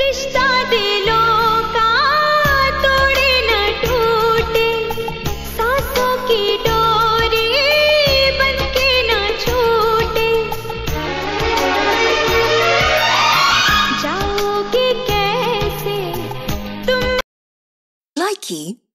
रिश्ता दिलों का तोड़े न टूटे, सांसों की डोरी बनके न छूटे। जाओगे कैसे तुम? Likey